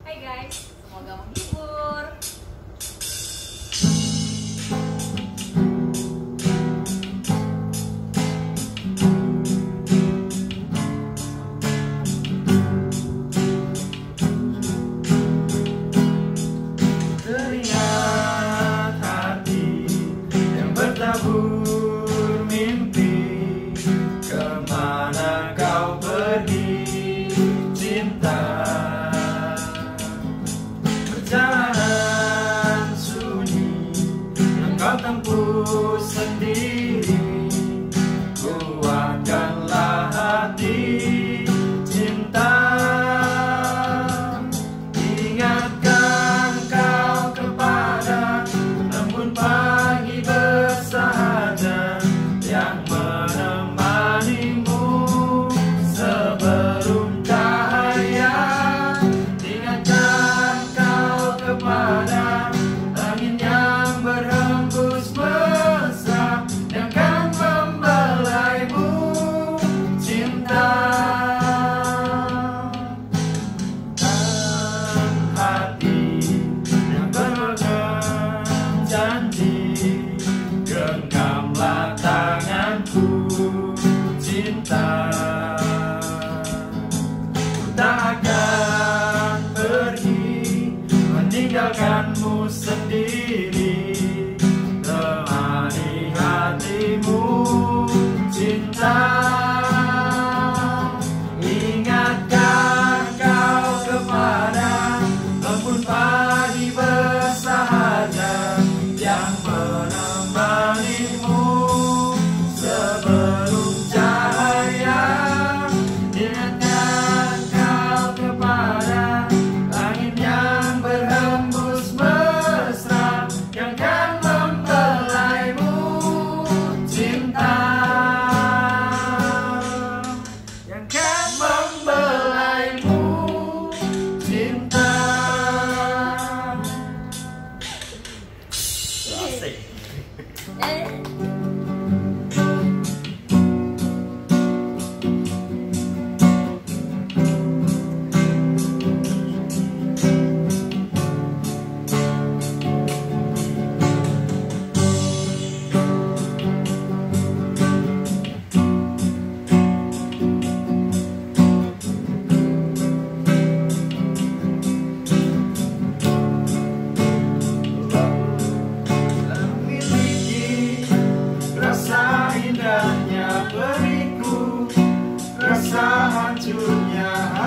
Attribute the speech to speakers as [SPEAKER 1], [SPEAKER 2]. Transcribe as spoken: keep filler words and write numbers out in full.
[SPEAKER 1] Hai guys, semoga menghibur.
[SPEAKER 2] Teringat hati yang bertabur mimpi, kemana kau pergi cinta? Perjalanan sunyi yang kau tempuh sendiri, kuatkanlah hati cinta. Ingatkan kau kepada embun pagi bersahaja yang menemanimu sebelum cahaya. Ingatkan kau kepada angin yang berhembus mesra yang kan membelaimu cinta. Dan hati yang berpegang janji, genggamlah tanganku cinta. Ku tak akan pergi meninggalkanmu sendiri, temani hatimu cinta. Ingatkan kau kepada embun pagi bersahaja yang menemanimu sebelum cahaya. Ingatkan kau kepada angin yang berhembus mesra yang kan membelaimu cinta, yang kan membelaimu cinta. Asik.
[SPEAKER 1] Eh.
[SPEAKER 2] Miliki rasa indahnya beriku, rasa hancurnya